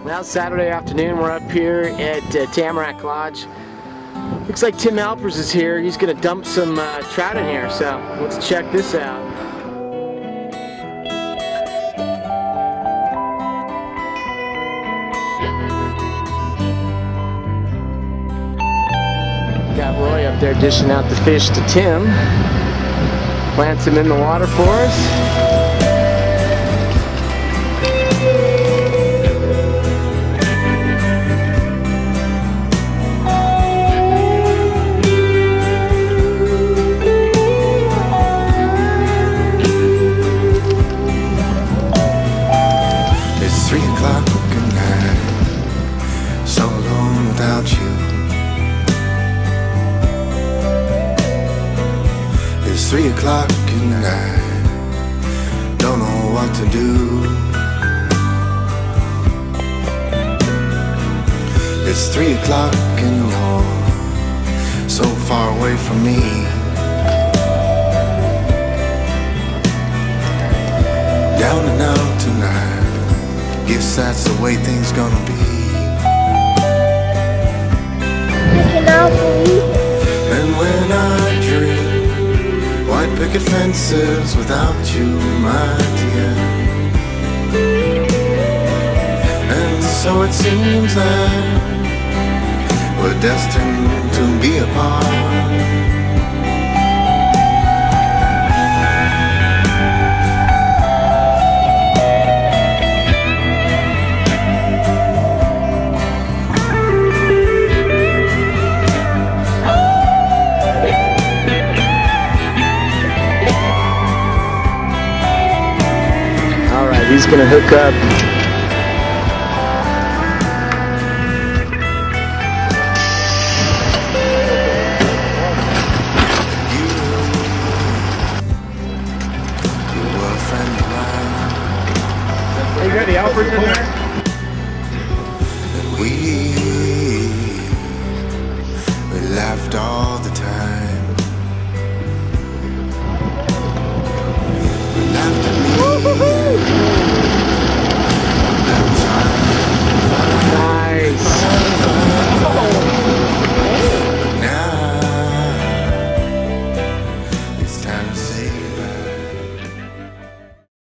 Now Saturday afternoon, we're up here at Tamarack Lodge. Looks like Tim Alpers is here. He's going to dump some trout in here, so let's check this out. Got Roy up there dishing out the fish to Tim. Plants him in the water for us. It's 3 o'clock at night, so alone without you. It's 3 o'clock at night, don't know what to do. It's 3 o'clock and you're so far away from me. Down and out tonight, guess that's the way things gonna be. And when I dream white picket fences without you, my dear, and so it seems that we're destined to be apart. He's gonna hook up. You were a friend of mine. Are you ready, Alpers in there?